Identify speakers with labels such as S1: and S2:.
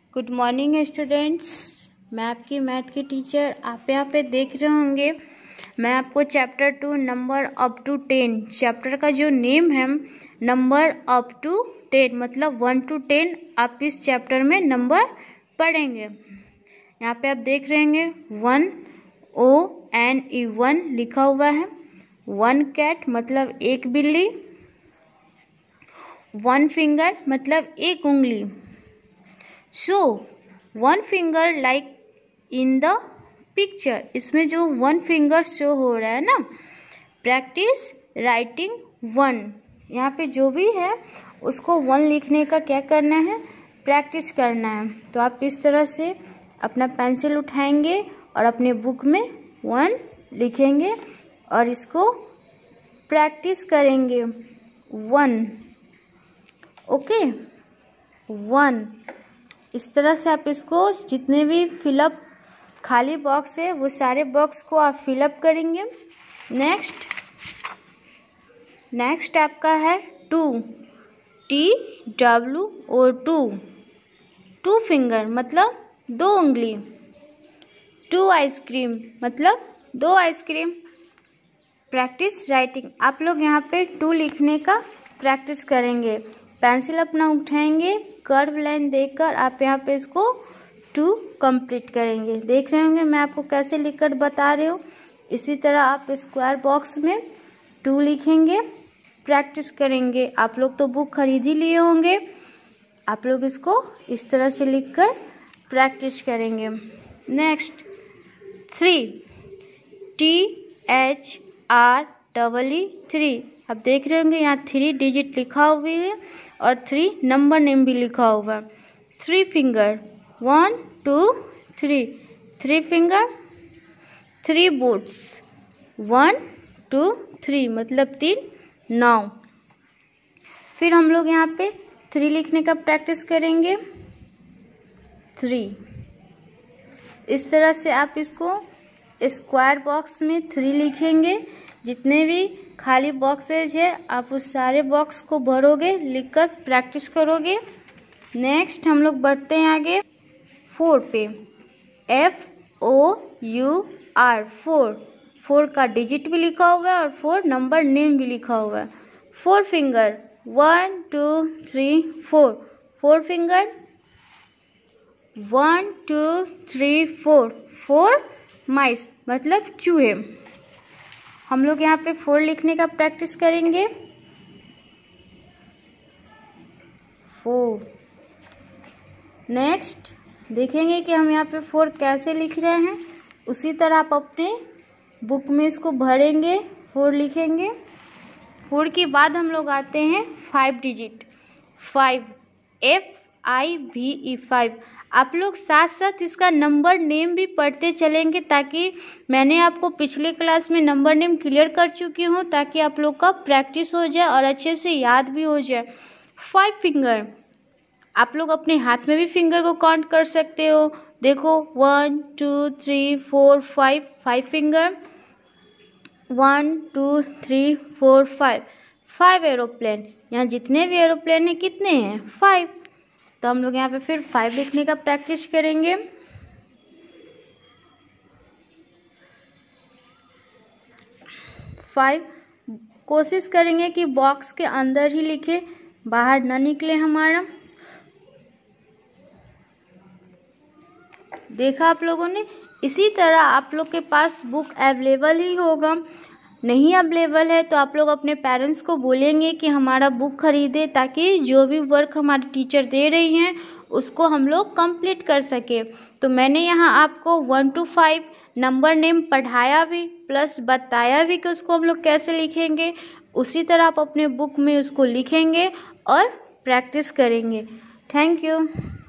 S1: Good morning students. मैं आपकी math की टीचर। आप यहाँ पे देख रहे होंगे मैं आपको chapter 2 number up to 10 chapter का जो नेम है नंबर अप टू 10 मतलब 1 to 10 आप इस चैप्टर में नंबर पढ़ेंगे। यहाँ पे आप देख रहे होंगे 1 लिखा हुआ है। 1 कैट मतलब एक बिल्ली। 1 फिंगर मतलब एक उंगली। So 1 finger like in the picture, इसमें जो 1 फिंगर शो हो रहा है ना, प्रैक्टिस राइटिंग 1। यहाँ पे जो भी है उसको 1 लिखने का क्या करना है, प्रैक्टिस करना है। तो आप इस तरह से अपना पेंसिल उठाएंगे और अपने बुक में 1 लिखेंगे और इसको प्रैक्टिस करेंगे 1। ओके 1। इस तरह से आप इसको जितने भी फिलअप खाली बॉक्स है वो सारे बॉक्स को आप फिलअप करेंगे। नेक्स्ट आपका है 2 TWO 2 फिंगर मतलब 2 उंगली। 2 आइसक्रीम मतलब 2 आइसक्रीम। प्रैक्टिस राइटिंग, आप लोग यहाँ पे 2 लिखने का प्रैक्टिस करेंगे। पेंसिल अपना उठाएंगे, कर्व लाइन देकर आप यहाँ पे इसको 2 कंप्लीट करेंगे। देख रहे होंगे मैं आपको कैसे लिखकर बता रही हूँ। इसी तरह आप स्क्वायर बॉक्स में 2 लिखेंगे, प्रैक्टिस करेंगे। आप लोग तो बुक खरीद ही लिए होंगे, आप लोग इसको इस तरह से लिखकर प्रैक्टिस करेंगे। Next 3 THREE 3। आप देख रहे होंगे यहाँ 3 डिजिट लिखा हुआ है और 3 नंबर नेम भी लिखा हुआ है। 3 फिंगर 1 2 3 3 फिंगर। 3 बोट्स 1 2 3 मतलब 3 नाव। फिर हम लोग यहाँ पे 3 लिखने का प्रैक्टिस करेंगे 3। इस तरह से आप इसको स्क्वायर बॉक्स में 3 लिखेंगे। जितने भी खाली बॉक्सेज है आप उस सारे बॉक्स को भरोगे, लिखकर प्रैक्टिस करोगे। नेक्स्ट हम लोग बढ़ते हैं आगे 4 पे। FOUR 4 का डिजिट भी लिखा हुआ है और 4 नंबर नेम भी लिखा हुआ है। 4 फिंगर 1 2 3 4 4 फिंगर 1 2 3 4 4 माइस मतलब चूहे। हम लोग यहाँ पे 4 लिखने का प्रैक्टिस करेंगे 4। नेक्स्ट देखेंगे कि हम यहाँ पे 4 कैसे लिख रहे हैं। उसी तरह आप अपने बुक में इसको भरेंगे, 4 लिखेंगे। 4 के बाद हम लोग आते हैं 5 डिजिट 5 FIVE 5। आप लोग साथ साथ इसका नंबर नेम भी पढ़ते चलेंगे, ताकि मैंने आपको पिछले क्लास में नंबर नेम क्लियर कर चुकी हूँ, ताकि आप लोग का प्रैक्टिस हो जाए और अच्छे से याद भी हो जाए। 5 फिंगर आप लोग अपने हाथ में भी फिंगर को काउंट कर सकते हो। देखो 1 2 3 4 5 5 फिंगर 1 2 3 4 5 5 एरोप्लेन। यहाँ जितने भी एरोप्लेन हैं कितने हैं 5। तो हम लोग यहाँ पे फिर 5 लिखने का प्रैक्टिस करेंगे। 5 कोशिश करेंगे कि बॉक्स के अंदर ही लिखे, बाहर ना निकले हमारा। देखा आप लोगों ने। इसी तरह आप लोग के पास बुक अवेलेबल ही होगा। नहीं अवेलेबल है तो आप लोग अपने पेरेंट्स को बोलेंगे कि हमारा बुक खरीदे, ताकि जो भी वर्क हमारी टीचर दे रही हैं उसको हम लोग कंप्लीट कर सके। तो मैंने यहाँ आपको 1 to 5 नंबर नेम पढ़ाया भी प्लस बताया भी कि उसको हम लोग कैसे लिखेंगे। उसी तरह आप अपने बुक में उसको लिखेंगे और प्रैक्टिस करेंगे। Thank you.